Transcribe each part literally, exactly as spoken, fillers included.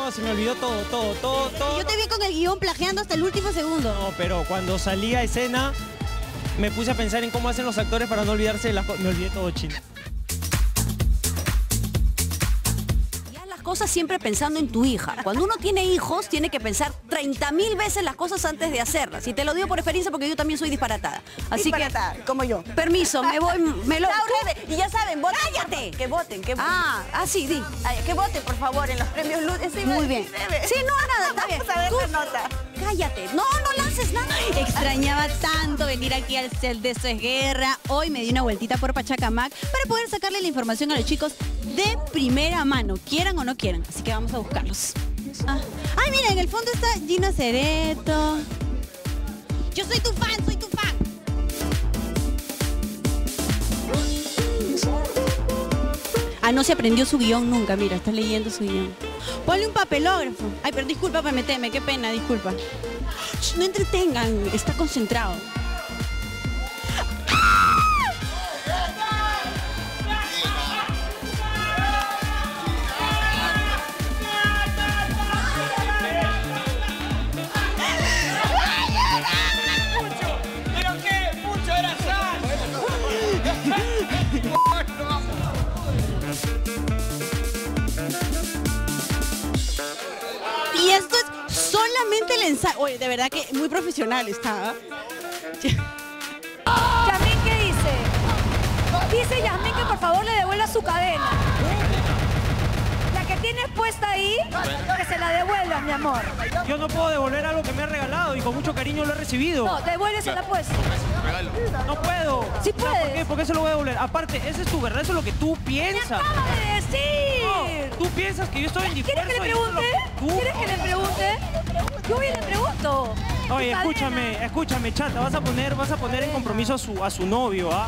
No, se me olvidó todo, todo, todo, todo. Yo te vi con el guión plagiando hasta el último segundo. No, pero cuando salí a escena, me puse a pensar en cómo hacen los actores para no olvidarse de las cosas. Me olvidé todo, chino. Cosas siempre pensando en tu hija. Cuando uno tiene hijos, tiene que pensar treinta mil veces las cosas antes de hacerlas. Y te lo digo por experiencia porque yo también soy disparatada. Así disparatada, que, como yo. Permiso, me voy, me lo... Laura, y ya saben, voten. ¡Cállate! Que voten, que voten. Ah, ah, sí, di. Ay, que voten, por favor, en los premios Luz. Sí, Muy bien. debe. Sí, no, nada, está bien. Vamos a ver Tú- la nota. Cállate. No, no lances nada. Extrañaba tanto venir aquí al Cel de Eso es Guerra. Hoy me di una vueltita por Pachacamac para poder sacarle la información a los chicos de primera mano, quieran o no quieran. Así que vamos a buscarlos. Ah. Ay, mira, en el fondo está Gina Cereto. Yo soy tu fan, soy tu fan. Ah, no se aprendió su guión nunca, mira, está leyendo su guión. Ponle un papelógrafo. Ay, pero disculpa para meterme, qué pena, disculpa. Shh, no entretengan, está concentrado. ¿Pero qué? ¡Mucho era sal! Y esto es solamente el ensayo. Oye, de verdad que muy profesional está. ¿Ah? Yasmín, ¿qué dice? Dice Yasmín que por favor le devuelva su cadena. La que tienes puesta ahí, que se la devuelvas, mi amor. Yo no puedo devolver algo que me ha regalado y con mucho cariño lo he recibido. No, devuélvesela pues. No puedo. Sí ¿Sabes ¿Por puedes. qué? ¿Por qué se lo voy a devolver? Aparte, esa es tu verdad, eso es lo que tú piensas. ¡Acaba de decir! No, tú piensas que yo estoy indispuesto. ¿Quieres que le a decir lo pregunte? que tú ¿Quieres que le pregunte? Yo voy y le pregunto. Oye, Tu escúchame, cadena. escúchame, chata, vas a poner, vas a poner en compromiso a su, a su novio, ¿ah?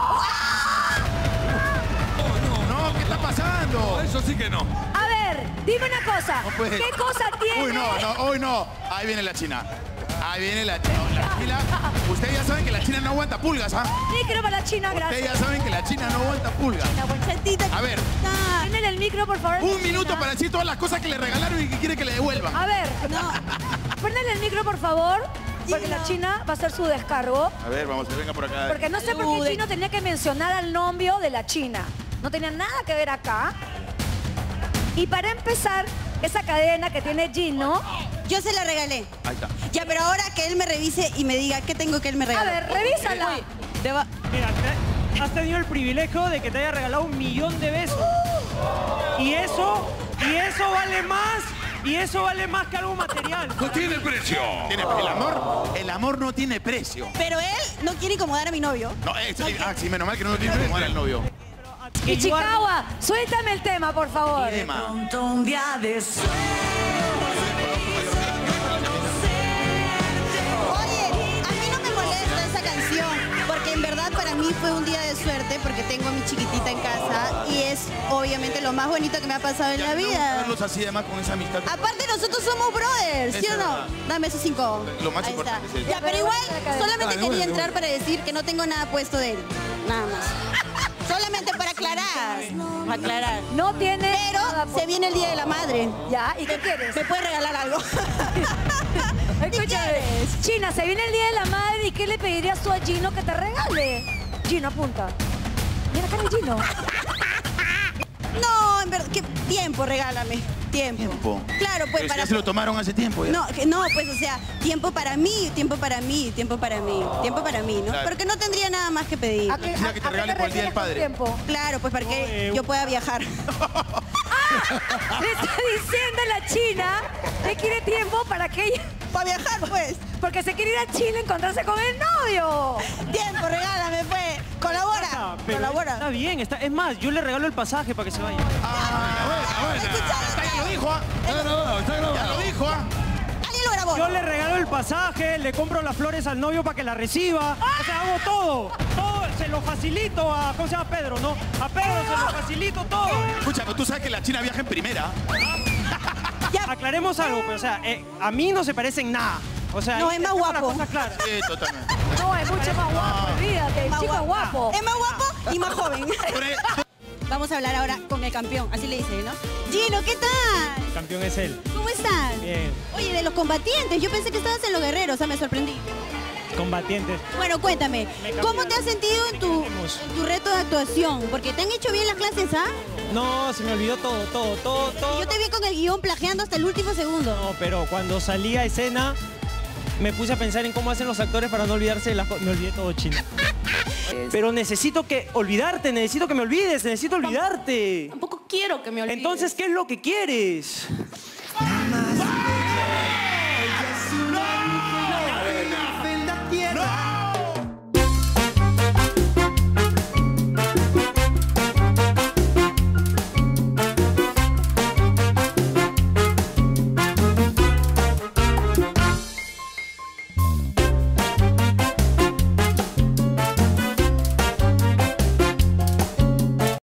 No, ¿qué está pasando? Eso sí que no. A ver, dime una cosa. No puede. ¿Qué cosa tiene? Uy, no, no, hoy no. Ahí viene la China. Ahí viene la China. La China. Ustedes ya saben que la China no aguanta pulgas, ¿ah? Micro para la China, Ustedes gracias. ya saben que la China no aguanta pulgas. La bolsatita. A ver, Tienen el micro, por favor. un minuto China. para decir todas las cosas que le regalaron y que quiere que le devuelvan. A ver, no. Ponle el micro, por favor. Porque la China va a hacer su descargo. A ver, vamos, que venga por acá. Porque no sé por qué Chino tenía que mencionar al novio de la China. No tenía nada que ver acá. Y para empezar, esa cadena que tiene Gino. Yo se la regalé. Ahí está. Ya, pero ahora que él me revise y me diga qué tengo que él me A regalar. ver, revísala. Deba- Mira, te- has tenido el privilegio de que te haya regalado un millón de besos. Y eso, y eso vale más, y eso vale más que algo material. No tiene precio. Tiene- el amor, el amor no tiene precio. Pero él no quiere incomodar a mi novio. No, eh, sí, ah, sí, menos mal que no lo tiene que tomar al novio. Y Chicawa, suéltame el tema, por favor. Tema. Oye, a mí no me molesta esa canción, porque en verdad para mí fue un día de suerte, porque tengo a mi chiquitita en casa y es obviamente lo más bonito que me ha pasado en la vida. Verlos así además con esa amistad. Aparte nosotros somos brothers, ¿sí Esa o es no? verdad. Dame esos cinco. Lo más Ahí importante está. es eso. Ya, pero igual solamente Dale, quería dale, entrar dale. para decir que no tengo nada puesto de él. Nada más. Solamente para aclarar. Para aclarar. No tiene. Pero nada por- se viene el Día de la Madre. Ya, ¿y qué quieres? ¿Me puedes regalar algo? Escúchame, quieres? China, se viene el Día de la Madre y ¿qué le pedirías tú a Gino que te regale? Gino, apunta. Mira acá de Gino. No, en verdad, ¿qué tiempo? Regálame. Tiempo. Tiempo. Claro, pues Pero si para... ya se lo tomaron hace tiempo ya. No, que no, pues o sea, tiempo para mí, tiempo para mí, tiempo para mí, tiempo para mí, ¿no? Claro. Porque no tendría nada más que pedir. ¿A qué, Quisiera a- que te a qué regale por el Día del refieres con Padre. tiempo? Claro, pues para que No, eh, yo pueda viajar. Le está diciendo la China que quiere tiempo para que ella... Para viajar, pues. Porque se quiere ir a Chile a encontrarse con el novio. Tiempo, regálame, pues. Colabora. Ah, pero Colabora. está bien, está, es más, yo le regalo el pasaje para que se vaya. Ah, buena, buena. Ya lo dijo, ¿ah? Está grabado, está Ya grabado. lo dijo, ¿ah? ¿Alguien lo grabó? Yo le regalo el pasaje, le compro las flores al novio para que la reciba. O sea, hago todo. Todo se lo facilito a, ¿cómo se llama Pedro, no? A Pedro se lo facilito todo. Escucha, pero tú sabes que la China viaja en primera. Aclaremos algo, pero o sea, eh, a mí no se parecen nada. O sea, No, ahí es más tengo las guapo. cosas claras. Sí, totalmente. No, es mucho más guapo, olvídate. El Más chico es guapo. guapo. Es más guapo y más joven. Pero, eh, vamos a hablar ahora con el campeón, así le dice, ¿no? Gino, ¿qué tal? El campeón es él. ¿Cómo estás? Bien. Oye, de los combatientes, yo pensé que estabas en los guerreros, o sea, me sorprendí. Combatientes. Bueno, cuéntame, Me cambié ¿cómo de- te has sentido en tu, cambiamos. en tu reto de actuación? Porque te han hecho bien las clases, ¿ah? No, se me olvidó todo, todo, todo, todo. Yo te vi con el guión plagiando hasta el último segundo. No, pero cuando salí a escena, me puse a pensar en cómo hacen los actores para no olvidarse de las cosas. Me olvidé todo, chino. Pero necesito que olvidarte, necesito que me olvides, necesito olvidarte. Tampoco quiero que me olvides. Entonces, ¿qué es lo que quieres?